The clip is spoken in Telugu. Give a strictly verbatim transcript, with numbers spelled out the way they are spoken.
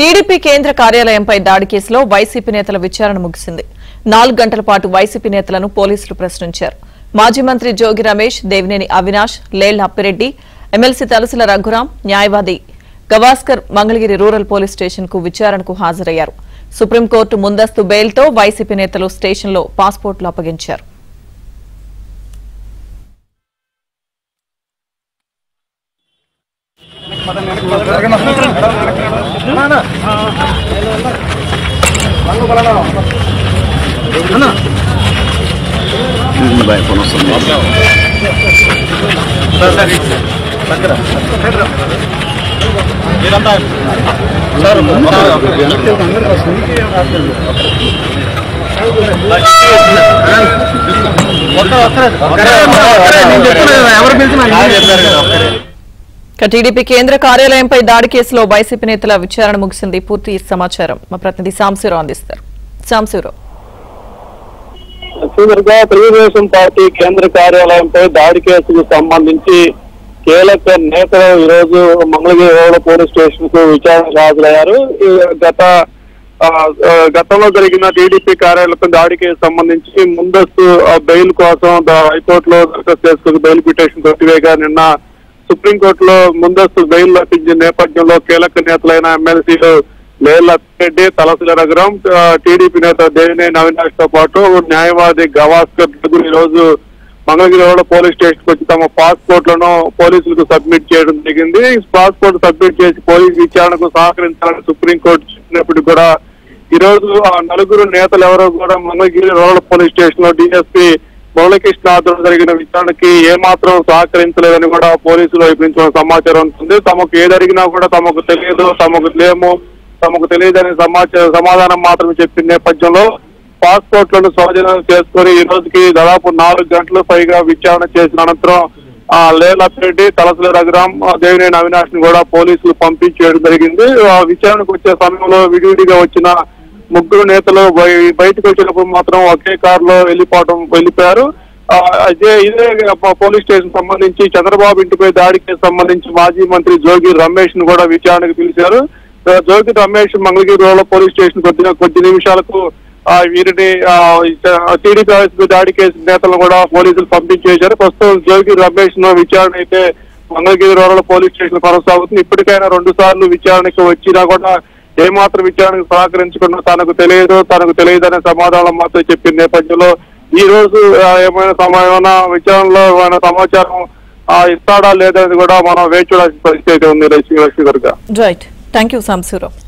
టీడీపీ కేంద్ర కార్యాలయంపై దాడి కేసులో వైసీపీ నేతల విచారణ ముగిసింది. నాలుగు గంటల పాటు వైసీపీ నేతలను పోలీసులు ప్రశ్నించారు. మాజీ మంత్రి జోగి రమేష్, దేవినేని అవినాష్, లేళ్ల అప్పిరెడ్డి, ఎమ్మెల్సీ తలసిల రఘురాం, న్యాయవాది Gavaskar Mangalagiri rural police station కు విచారణకు హాజరయ్యారు. సుప్రీంకోర్టు ముందస్తు బెయిల్తో వైసీపీ నేతలు స్టేషన్లో పాస్పోర్టులు అప్పగించారు. టీడీపీ కేంద్ర కార్యాలయంపై దాడి కేసులో వైసీపీ నేతల విచారణ ముగిసింది. పూర్తి సమాచారం మా ప్రతినిధి సాంశీరావు అందిస్తారు. సాంశీరావు, తెలుగుదేశం పార్టీ కేంద్ర కార్యాలయంపై దాడి కేసుకు సంబంధించి కీలక నేతలు ఈ రోజు మంగళగిరి రూరల్ పోలీస్ స్టేషన్ కు విచారణకు హాజరయ్యారు. గత గతంలో జరిగిన టీడీపీ కార్యాలయంపై దాడికి సంబంధించి ముందస్తు బెయిల్ కోసం హైకోర్టులో దరఖాస్తు చేసుకుని బెయిల్ పిటిషన్ కొట్టివేగా నిన్న సుప్రీంకోర్టులో ముందస్తు బెయిల్ లభించిన నేపథ్యంలో కీలక నేతలైన ఎమ్మెల్సీలు లేళ్ల రెడ్డి, తలసిల రఘురాం, టీడీపీ నేత దేవినేని అవినాష్ తో పాటు న్యాయవాది గవాస్కర్ ఈ రోజు మంగళగిరి రోడ్ పోలీస్ స్టేషన్ వచ్చి తమ పాస్పోర్ట్లను పోలీసులకు సబ్మిట్ చేయడం జరిగింది. పాస్పోర్ట్ సబ్మిట్ చేసి పోలీసు విచారణకు సహకరించాలని సుప్రీంకోర్టు చెప్పినప్పుడు కూడా ఈ రోజు ఆ నలుగురు నేతలు ఎవరో కూడా మంగళగిరి రోడ్ పోలీస్ స్టేషన్ లో డిఎస్పీ మురళీకృష్ణ ఆధ్వర్యంలో జరిగిన విచారణకి ఏమాత్రం సహకరించలేదని కూడా పోలీసులు వైపు నుంచి సమాచారం ఉంటుంది. తమకు ఏదడిగినా కూడా తమకు తెలియదు, తమకు లేము, తమకు తెలియదనే సమాచారం సమాధానం మాత్రమే చెప్పిన నేపథ్యంలో పాస్పోర్ట్లను స్వాధీనం చేసుకుని ఈ రోజుకి దాదాపు నాలుగు గంటల పైగా విచారణ చేసిన అనంతరం ఆ లేళ్ల అప్పిరెడ్డి, తలసిల రఘురాం, దేవినేని అవినాష్ ని కూడా పోలీసులు పంపించేయడం జరిగింది. ఆ విచారణకు వచ్చే సమయంలో విడివిడిగా వచ్చిన ముగ్గురు నేతలు బయటకు వచ్చినప్పుడు మాత్రం ఒకే కారులో వెళ్ళిపోవడం వెళ్ళిపోయారు. అదే ఇదే పోలీస్ స్టేషన్ సంబంధించి చంద్రబాబు ఇంటిపై దాడికి సంబంధించి మాజీ మంత్రి జోగి రమేష్ ను కూడా విచారణకు పిలిచారు. Jogi Ramesh Mangalagiri road police station కొద్ది కొద్ది నిమిషాలకు వీరిని టీడీపీ దాడి కేసు నేతలను కూడా పోలీసులు పంపించేశారు. ప్రస్తుతం జోగి రమేష్ ను విచారణ అయితే మంగళగిరి రోడ్ పోలీస్ స్టేషన్ కొనసాగుతుంది. ఇప్పటికైనా రెండు సార్లు విచారణకు వచ్చినా కూడా ఏమాత్రం విచారణకు సహకరించకుండా తనకు తెలియదు తనకు తెలియదు అనే సమాధానం మాత్రం చెప్పిన నేపథ్యంలో ఈ రోజు ఏమైనా ఏమైనా విచారణలో ఏమైనా సమాచారం ఇస్తాడా లేదనేది కూడా మనం వేచి చూడాల్సిన పరిస్థితి ఉంది. Right, thank you Samsi Rao.